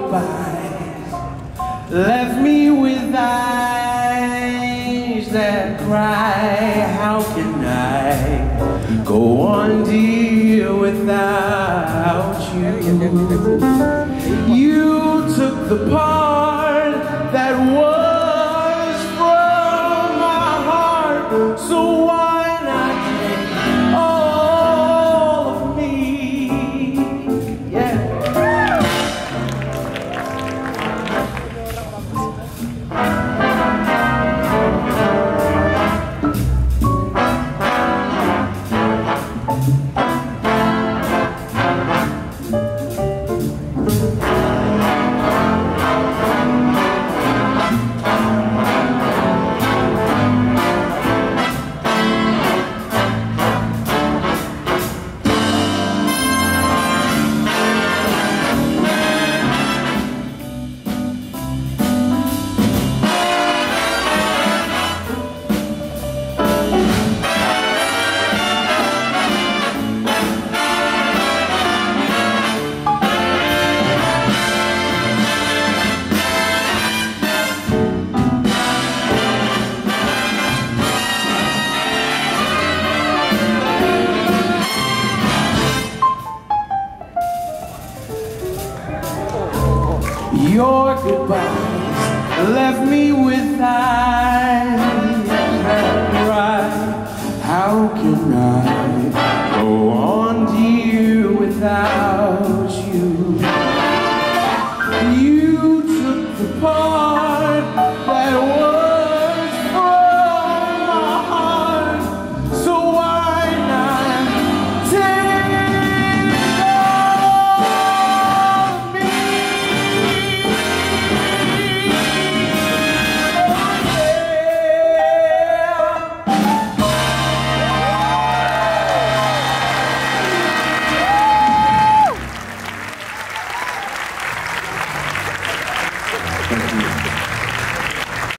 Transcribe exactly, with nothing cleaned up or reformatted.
goodbyes left me with eyes that cry. How can I go on, dear, without you? You took the part that was from my heart, so why not take all of me? Yeah. Your goodbyes left me with eyes that cry. How can I go on, dear, without you? You took the part that was from my heart, so why not take all of me? Thank you.